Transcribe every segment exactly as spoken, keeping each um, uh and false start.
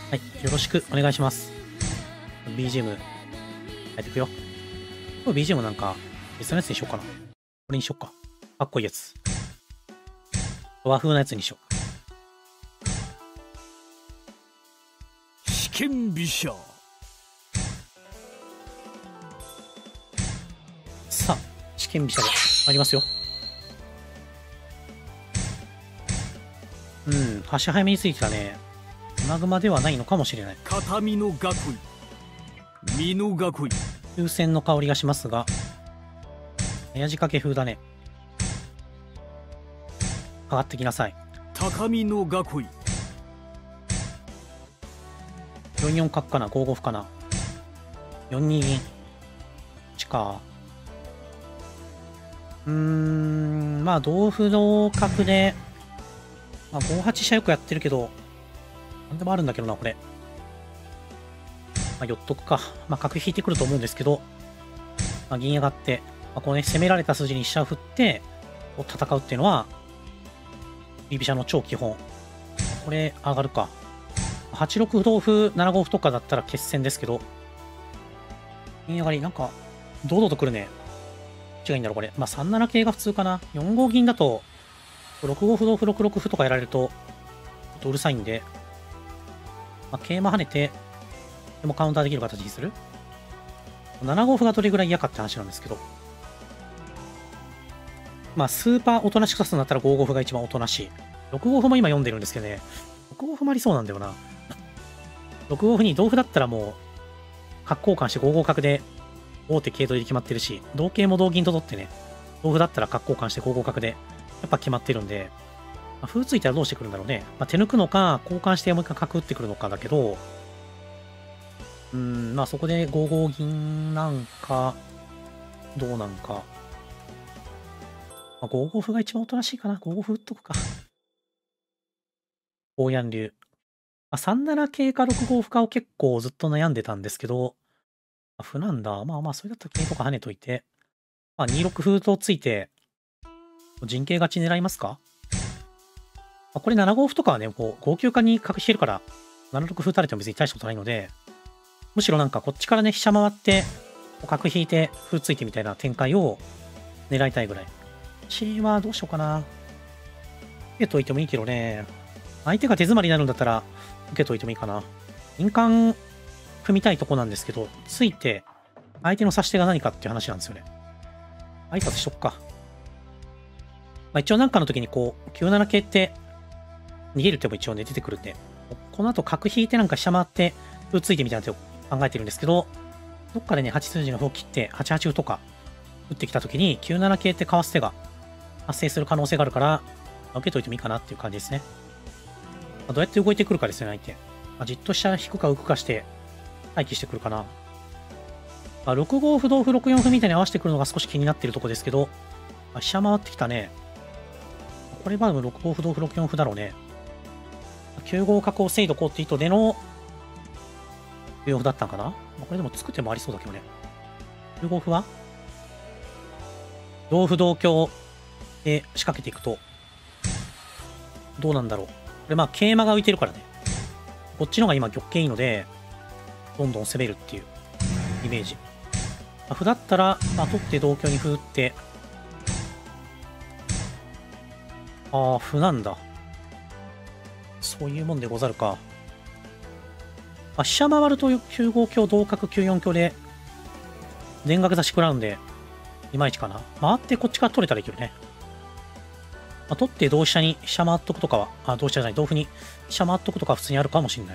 はい、よろしくお願いします。ビージーエム、入ってくよ。これ ビージーエム なんか、別のやつにしようかな。これにしようか。かっこいいやつ。和風なやつにしよう。試験飛車。 さあ、試験飛車でありますよ。うん、端早めについてたね。マグマではないのかもしれない。 片身の囲い。身の囲い。 風船の香りがしますが、早仕掛け風だね。かかってきなさい。 高みの囲い。 よんよん角かな、ごご歩かな。よんに銀。ちか。うーん、まあ、同歩同角で、まあ、ごはち飛車よくやってるけど、なんでもあるんだけどな、これ。まあ、寄っとくか。まあ、角引いてくると思うんですけど、まあ、銀上がって、まあ、こうね、攻められた筋に飛車を振って、こう戦うっていうのは、居飛車の超基本。これ、上がるか。はちろく歩同歩、ななご歩とかだったら決戦ですけど、銀上がり、なんか、堂々とくるね。違いんだろ、これ。まあ、さんなな桂が普通かな。よんご銀だと、ろくご歩同歩、ろくろく歩とかやられると、ちょっとうるさいんで、まあ、桂馬跳ねて、でもカウンターできる形にする。ななご歩がどれぐらい嫌かって話なんですけど、まあ、スーパーおとなしく指すんだったらごご歩が一番おとなしい。ろくご歩も今読んでるんですけどね、ろくご歩もありそうなんだよな。ろくご歩に同歩だったらもう、角交換してご五角で、王手桂取りで決まってるし、同桂も同銀と取ってね、同歩だったら角交換してご五角で、やっぱ決まってるんで、まあ、歩ついたらどうしてくるんだろうね。まあ、手抜くのか、交換してもう一回角打ってくるのかだけど、うーん、まあそこでご五銀なんか、どうなんか。まあ、ご五歩が一番おとなしいかな。ご五歩打っとくか。大ヤン流。まあ、さんなな桂かろく五歩かを結構ずっと悩んでたんですけど、あ、歩なんだ。まあまあ、それだったら桂とか跳ねといて、まあ、にろく歩とついて、陣形勝ち狙いますか？まあ、これななご歩とかはね、こう、ご九化に角引けるから、ななろく歩打たれても別に大したことないので、むしろなんかこっちからね、飛車回って、角引いて、歩ついてみたいな展開を狙いたいぐらい。私はどうしようかな。受けといてもいいけどね。相手が手詰まりになるんだったら、受けといてもいいかな。印鑑組みたいとこなんですけど、ついて、相手の指し手が何かっていう話なんですよね。挨拶しとくか。まあ、一応なんかの時にこう、きゅうなな桂って、逃げる手も一応ね、出てくるんで、この後角引いてなんか飛車回って、歩ついてみたいな手を考えてるんですけど、どっかでね、はち筋の歩を切って、はちはち歩とか、打ってきた時に、きゅうなな桂ってかわす手が発生する可能性があるから、受けといてもいいかなっていう感じですね。まあ、どうやって動いてくるかですね、相手。まあ、じっと飛車引くか浮くかして、待機してくるかな。まあ、ろく五歩同歩ろくよん歩みたいに合わせてくるのが少し気になってるとこですけど、まあ、飛車回ってきたね。これはでもろく五歩同歩ろくよん歩だろうね。きゅう五角を防いどこうって意図でのきゅう四歩だったんかな。まあ、これでも作ってもありそうだけどね。きゅう五歩は同歩同香で仕掛けていくと、どうなんだろう。これまあ桂馬が浮いてるからね。こっちの方が今玉形いいので、どんどん攻めるっていうイメージ。まあ、歩だったら、まあ、取って同香に歩打って、ああ、歩なんだ。そういうもんでござるか。あ、飛車回るときゅう五香、同角きゅう四香で、田楽座し食らうんで、いまいちかな。回ってこっちから取れたらいいけどね。まあ、取って同飛車に飛車回っとくとかは、あ、同飛車じゃない、同歩に飛車回っとくとかは普通にあるかもしれない。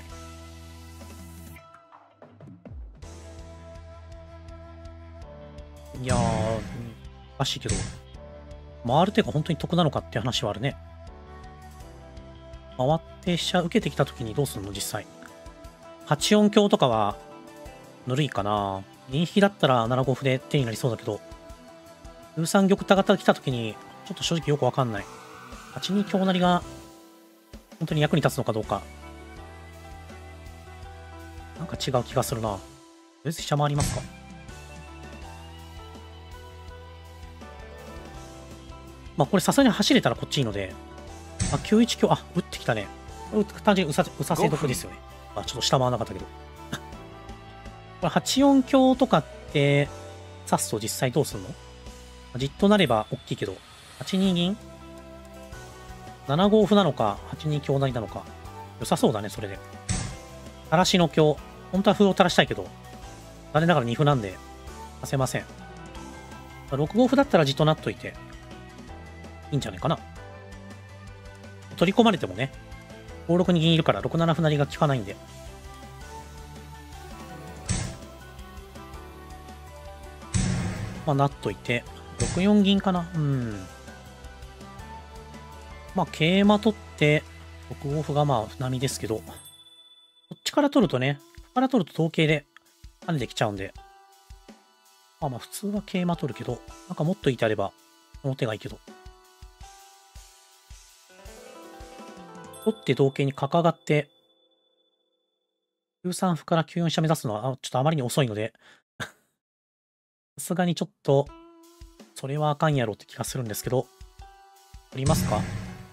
いやー、おかしいけど、回る手が本当に得なのかっていう話はあるね。回って飛車受けてきた時にどうするの実際。はち四香とかは、ぬるいかな。銀引きだったらなな五歩で手になりそうだけど、じゅうさん玉たがた来た時に、ちょっと正直よくわかんない。はち二香成が、本当に役に立つのかどうか。なんか違う気がするな。とりあえず飛車回りますか。まあこれさすがに走れたらこっちいいので、あ、きゅう一香、あ、打ってきたね。単純にうさ、うさせ得ですよね。 まあ、ちょっと下回らなかったけど。これはちよん強とかって、指すと実際どうすんの？じっとなれば大きいけど、はちに銀 ?なな 五歩なのか、はちに強成なのか。良さそうだね、それで。垂らしの強。本当は歩を垂らしたいけど、残念ながらに歩なんで、させません。ろく五歩だったらじっとなっといて、いいんじゃないかな。取り込まれてもね、ごろくに銀いるからろくなな歩成が効かないんで。まあ、なっといて、ろくよん銀かな。うん。まあ、桂馬取って、ろく五歩がまあ、並ですけど、こっちから取るとね、ここから取ると統計で跳ねてきちゃうんで、まあまあ、普通は桂馬取るけど、なんかもっといてあれば、この手がいいけど。取って同桂に角上がって、きゅうさん歩からきゅうよん飛車目指すのは、ちょっとあまりに遅いので、さすがにちょっと、それはあかんやろって気がするんですけど、取りますか？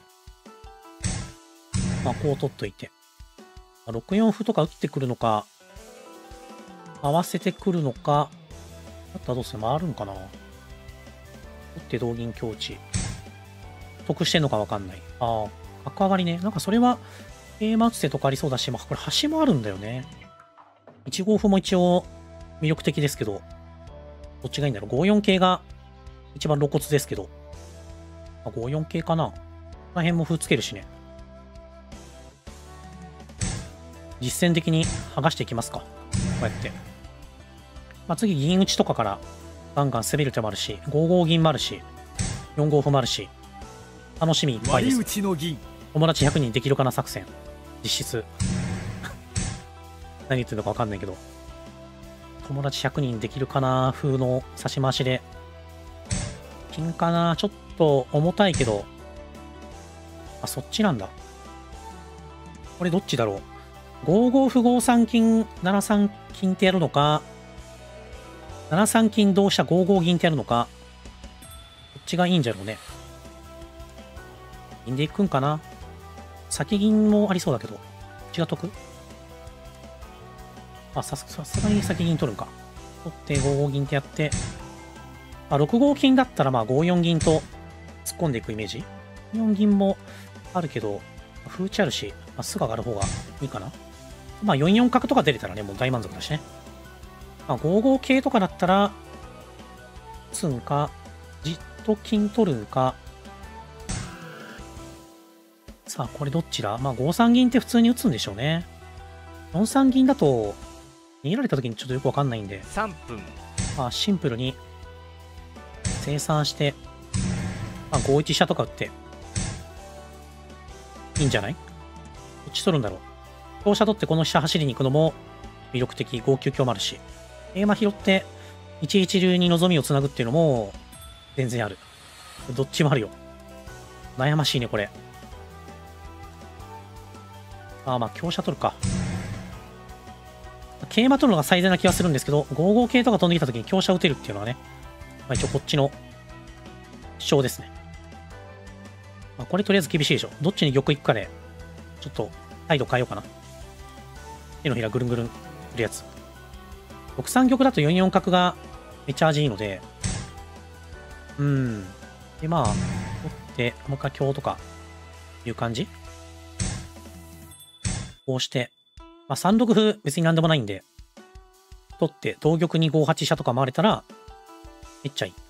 まあ、こう取っといて。ろくよん歩とか打ってくるのか、合わせてくるのか、だったらどうする？回るんかな？取って同銀強打。得してんのかわかんない。ああ、角上がりね。なんかそれは、桂馬打つ手とかありそうだし、まあ、これ端もあるんだよね。いち五歩も一応魅力的ですけど、どっちがいいんだろう。ごよん桂が一番露骨ですけど、あ、ごよん桂かな。この辺も歩つけるしね。実戦的に剥がしていきますか。こうやって。まあ、次、銀打ちとかからガンガン攻める手もあるし、ご五銀もあるし、よん五歩もあるし、楽しみいっぱいです。 割り打ちの銀。 友達ひゃくにんできるかな作戦。実質。何言ってるのかわかんないけど。友達ひゃくにんできるかな風の差し回しで。金かなちょっと重たいけど。あ、そっちなんだ。これどっちだろう。ご五歩ご三金、なな三金ってやるのか、なな三金同飛車ご五銀ってやるのか、どっちがいいんじゃろうね。銀でいくんかな。先銀もありそうだけど、こっちが得？あ、さすがに先銀取るんか。取ってご五銀ってやって、あ、ろく五金だったらまあご四銀と突っ込んでいくイメージ。よん銀もあるけど、歩打ちあるし、まっすぐ上がる方がいいかな。まあよん四角とか出れたらね、もう大満足だしね。まあご五桂とかだったら、打つんか、じっと金取るんか。さあ、これどっちだ？まあご三銀って普通に打つんでしょうね。よん三銀だと、逃げられた時にちょっとよくわかんないんで。 さんぷん。 まあシンプルに、清算して、まあご一飛車とか打って、いいんじゃない？どっち取るんだろう。香車取ってこの飛車走りに行くのも魅力的。ご九強もあるし。桂馬拾っていち一流に望みをつなぐっていうのも全然ある。どっちもあるよ。悩ましいね、これ。ああ、まあ香車取るか。桂馬取るのが最善な気がするんですけど、ご五桂とか飛んできた時に香車打てるっていうのはね、まあ、一応こっちの主張ですね。まあ、これとりあえず厳しいでしょ。どっちに玉行くかで、ちょっと態度変えようかな。手のひらぐるんぐるんするやつ。ろく三玉だとよん四角がめっちゃ味いいので、うん。で、まあ、取って、もう一回香とかいう感じ。こうして、まあ、さん六歩別になんでもないんで、取って同玉にご八飛車とか回れたら、めっちゃいい。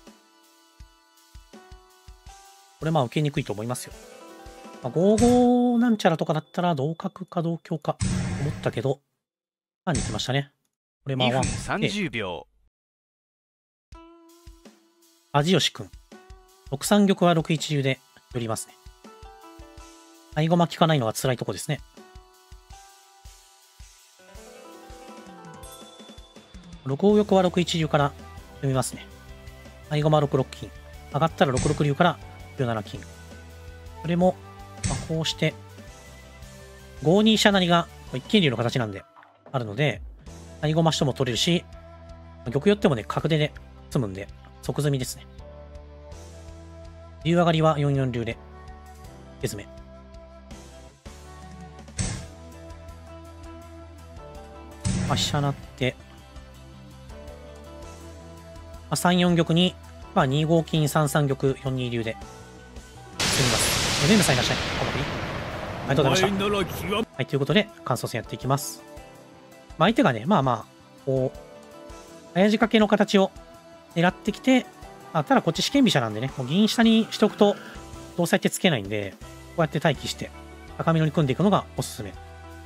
これまあ受けにくいと思いますよ。まあ、ご五なんちゃらとかだったら同角か同香か思ったけど、パンに来ましたね。これ回って。 にふんさんじゅうびょう。 味吉くん。ろく三玉はろく一流で寄りますね。合駒効かないのが辛いとこですね。ろく五玉はろく一流から読みますね。合駒ろく六金。上がったらろく六流からきゅう七金。これも、まあ、こうして、ご二飛車成が一間竜の形なんで、あるので、合駒しても取れるし、玉寄ってもね、角でね、詰むんで、即詰みですね。竜上がりはよん四流で、手詰め。 まあ、飛車成って、まあ、さんよん玉に、まあ、にご金、さんさん玉、よんに竜で進みます。レムさんいらっしゃい。お守りありがとうございました。はい、ということで、感想戦やっていきます。まあ、相手がね、まあまあ、こう、早仕掛けの形を狙ってきて、あただこっち四間飛車なんでね、もう銀下にしておくと、どうせ相手つけないんで、こうやって待機して、高めのに組んでいくのがおすすめ。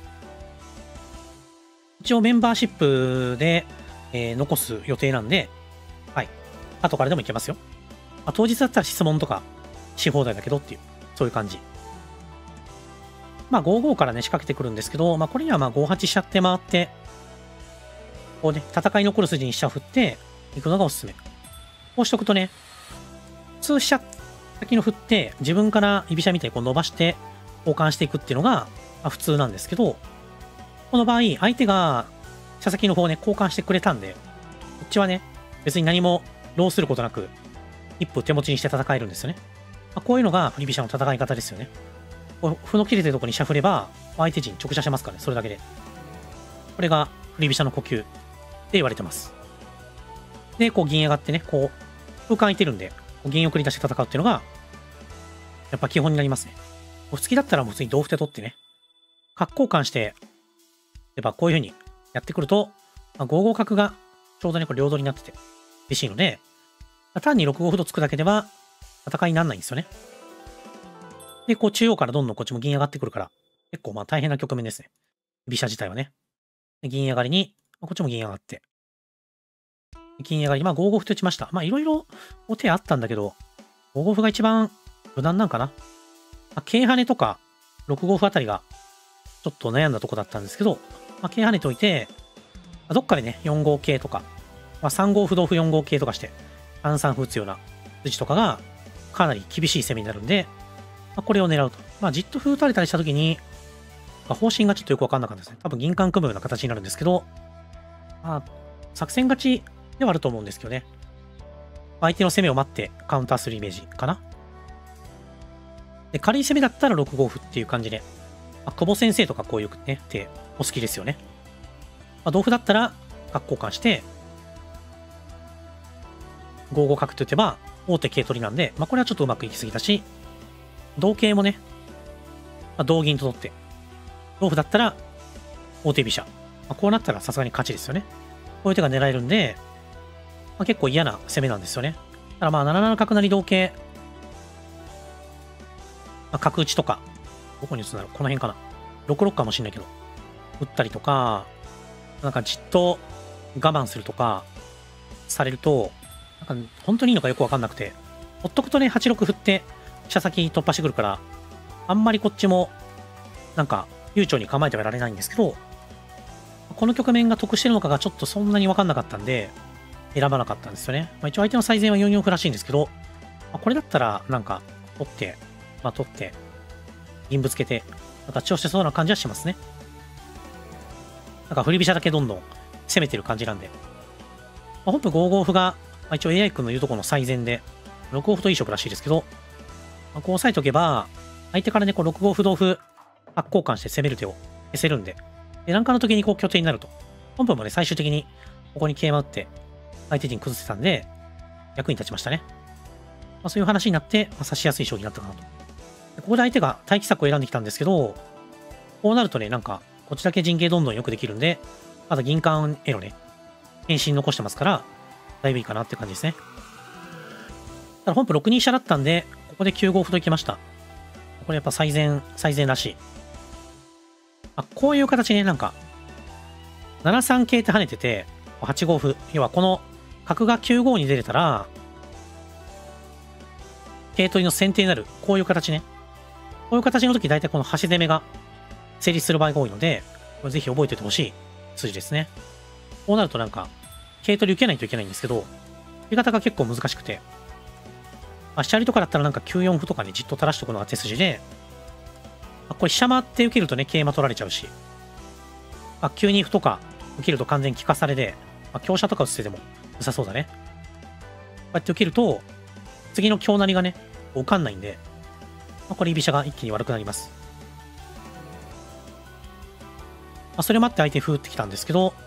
一応メンバーシップで、えー、残す予定なんで、はい。後からでもいけますよ。まあ、当日だったら質問とかし放題だけどっていう、そういう感じ。まあごごからね、仕掛けてくるんですけど、まあこれにはまあごはち飛車って回って、こうね、戦い残る筋に飛車を振っていくのがおすすめ。こうしとくとね、普通飛車先の振って、自分から居飛車みたいにこう伸ばして交換していくっていうのが、まあ、普通なんですけど、この場合、相手が飛車先の方をね、交換してくれたんで、こっちはね、別に何も労することなく、一歩手持ちにして戦えるんですよね。まあ、こういうのが振り飛車の戦い方ですよね。こう歩の切れてるところに飛車振れば、相手陣直射しますからね、それだけで。これが振り飛車の呼吸って言われてます。で、こう銀上がってね、こう、空間空いてるんで、銀を繰り出して戦うっていうのが、やっぱ基本になりますね。お付きだったらもう普通に同歩で取ってね、角交換して、やっぱこういう風にやってくると、まあ、ごご角がちょうどね、これ両取りになってて嬉しいので、まあ、単にろくご歩とつくだけでは戦いにならないんですよね。で、こう中央からどんどんこっちも銀上がってくるから、結構まあ大変な局面ですね。飛車自体はね。で銀上がりに、こっちも銀上がって。銀上がり、まあごご歩と打ちました。まあいろいろ手あったんだけど、ごご歩が一番無難なんかな。まあ、桂跳ねとかろくご歩あたりがちょっと悩んだとこだったんですけど、まあ、桂跳ねといて、まあ、どっかでね、よんご桂とか、まあ、さんご歩同歩よんご桂とかして、さんさん歩打つような筋とかがかなり厳しい攻めになるんで、まあ、これを狙うと。まあ、じっと歩打たれたりしたときに、まあ、方針がちょっとよくわかんなかったですね。多分銀冠組むような形になるんですけど、まあ、作戦勝ちではあると思うんですけどね。相手の攻めを待ってカウンターするイメージかな。で、軽い攻めだったらろくご歩っていう感じで、まあ、久保先生とかこういうね、手お好きですよね。まあ、同歩だったら角交換して、ごご角と打てば王手桂取りなんで、まあ、これはちょっとうまくいきすぎたし、同桂もね、まあ、同銀と取って、同歩だったら王手飛車。まあ、こうなったらさすがに勝ちですよね。こういう手が狙えるんで、まあ、結構嫌な攻めなんですよね。だからまあななな角成同桂、まあ、角打ちとか、どこに打つんだろう、この辺かな。ろくろくかもしんないけど、打ったりとか、なんかじっと我慢するとか、されると、なんか本当にいいのかよくわかんなくて、ほっとくとね、はちろく振って、飛車先突破してくるから、あんまりこっちも、なんか、悠長に構えてはいられないんですけど、この局面が得してるのかがちょっとそんなにわかんなかったんで、選ばなかったんですよね。まあ、一応相手の最善はよんよん歩らしいんですけど、まあ、これだったら、なんか、取って、まあ、取って、銀ぶつけて、勝ちをしてそうな感じはしますね。なんか振り飛車だけどんどん攻めてる感じなんで。まあ、本譜ごご歩が、まあ、一応 エーアイ 君の言うところの最善で、ろくご歩といい勝負らしいですけど、まあ、こう押さえておけば、相手からね、こうろくご歩同歩、角交換して攻める手を消せるんで、で、なんかの時にこう拠点になると。本譜もね、最終的にここに桂馬打って、相手陣崩せたんで、役に立ちましたね。まあ、そういう話になって、まあ、指しやすい将棋になったかなと。でここで相手が待機策を選んできたんですけど、こうなるとね、なんか、こっちだけ陣形どんどんよくできるんで、まだ銀冠へのね、変身残してますから、だいぶいいかなって感じですね。ただ本譜ろくに飛車だったんで、ここできゅうご歩といきました。これやっぱ最善、最善らしい。あ、こういう形ね、なんか、ななさん桂って跳ねてて、はちご歩。要はこの角がきゅうごに出れたら、桂取りの先手になる。こういう形ね。こういう形の時、大体この端攻めが成立する場合が多いので、これぜひ覚えておいてほしい筋ですね。こうなるとなんか、桂取り受けないといけないんですけど、受け方が結構難しくて、まあ、飛車りとかだったらなんかきゅうよん歩とかにじっと垂らしておくのが手筋で、まあ、これ飛車回って受けるとね、桂馬取られちゃうし、まあ、きゅうに歩とか受けると完全に利かされで、まあ、香車とか打つ手でも良さそうだね。こうやって受けると、次の香成りがね、受かんないんで、まあ、これ居飛車が一気に悪くなります。まあ、それもあって相手歩打ってきたんですけど、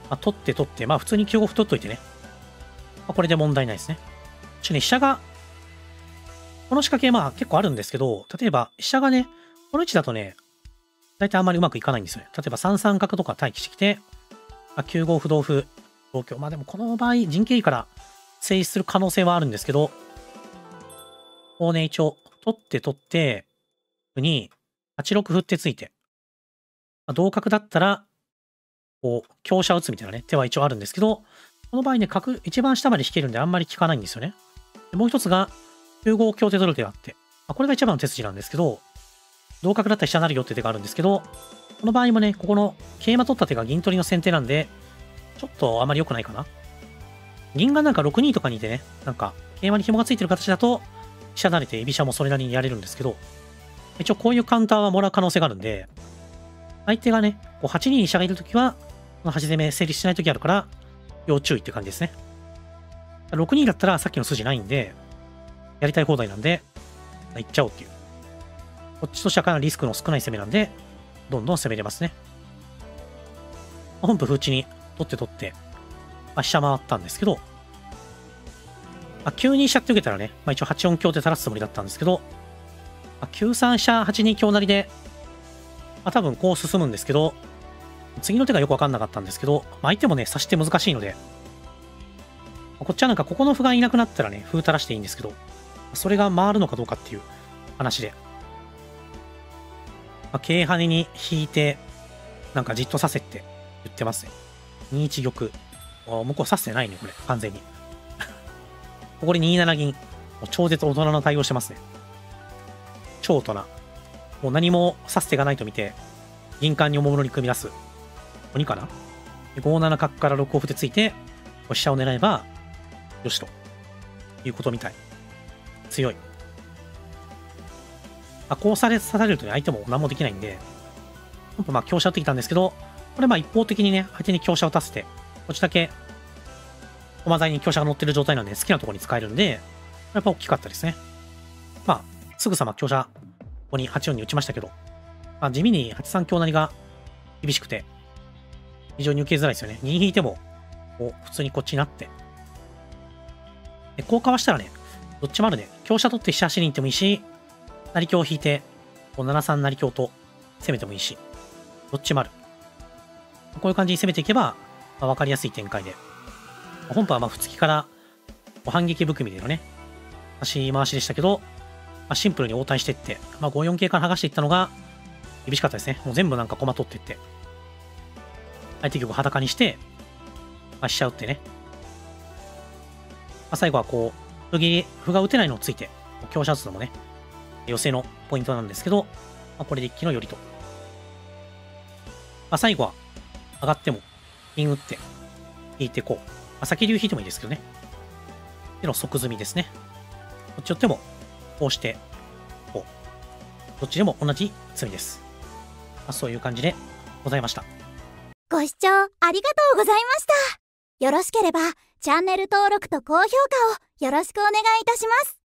まあ、取って取って、まあ普通にきゅうご歩取っといてね。まあ、これで問題ないですね。ちょね、飛車が、この仕掛けまあ結構あるんですけど、例えば飛車がね、この位置だとね、大体あんまりうまくいかないんですよね。例えばさん三角とか待機してきて、まあ、きゅう五歩同歩、同香。まあでもこの場合、陣形から成立する可能性はあるんですけど、こうね、一応、取って取って、に、はち六歩ってついて、まあ、同角だったら、こう、香車打つみたいなね、手は一応あるんですけど、この場合ね、角、一番下まで引けるんであんまり効かないんですよね。でもう一つが、きゅう五香手取る手があって、まあ、これが一番の手筋なんですけど、同角だったら飛車なるよって手があるんですけど、この場合もね、ここの桂馬取った手が銀取りの先手なんで、ちょっとあまり良くないかな。銀がなんかろく二とかにいてね、なんか、桂馬に紐がついてる形だと、飛車慣れて居飛車もそれなりにやれるんですけど、一応こういうカウンターはもらう可能性があるんで、相手がね、こうはち二に飛車がいるときは、この端攻め成立しないときあるから、要注意って感じですね。ろく二だったらさっきの筋ないんで、やりたい放題なんで、行っちゃおうっていう。こっちとしてはかなりリスクの少ない攻めなんで、どんどん攻めれますね。本譜風打ちに取って取って、まあ、飛車回ったんですけど、まあ、きゅう二飛車って受けたらね、まあ、一応はち四香で垂らすつもりだったんですけど、まあ、きゅう三飛車はち二香成で、まあ、多分こう進むんですけど、次の手がよくわかんなかったんですけど、まあ、相手もね、指し手難しいので、こっちはなんかここの歩がいなくなったらね、歩垂らしていいんですけど、それが回るのかどうかっていう話で、まあ、桂跳ねに引いて、なんかじっとさせって言ってますね。に一玉。向こう指してないね、これ。完全に。ここでに七銀。もう超絶大人の対応してますね。超大人。もう何も指す手がないと見て、銀冠におもむろに組み出す。鬼かな？でご七角からろく五歩でついて、飛車を狙えば、よしと。いうことみたい。強い。まあ、こうされ、刺されるとね、相手も何もできないんで、まあ、香車打ってきたんですけど、これまあ一方的にね、相手に香車を打たせて、こっちだけ、駒台に香車が乗ってる状態なんで、好きなところに使えるんで、やっぱ大きかったですね。まあ、すぐさま香車、ここにはち四に打ちましたけど、まあ、地味にはち三香成が厳しくて、非常に受けづらいですよね。銀引いても、こう、普通にこっちになって。で、こうかわしたらね、どっちもあるね。香車取って飛車走りに行ってもいいし、成香を引いて、こうなな三成香と攻めてもいいし、どっちもある。こういう感じに攻めていけば、まあ、分かりやすい展開で。本譜はまあ、普通から反撃含みでのね、足回しでしたけど、まあ、シンプルに応対していって、まあ、ご四桂から剥がしていったのが、厳しかったですね。もう全部なんか駒取っていって、相手玉裸にして、まあ、飛車打ってね。まあ、最後はこう、歩切り、歩が打てないのをついて、香車打つのもね、寄せのポイントなんですけど、まあ、これで一気の寄りと。まあ、最後は、上がっても、銀打って、引いてこう。まあ、先竜引いてもいいですけどね。での即詰みですね。こっち寄っても、こうして、こう。どっちでも同じ詰みです。まあ、そういう感じでございました。 ご視聴ありがとうございました。よろしければ、チャンネル登録と高評価をよろしくお願いいたします。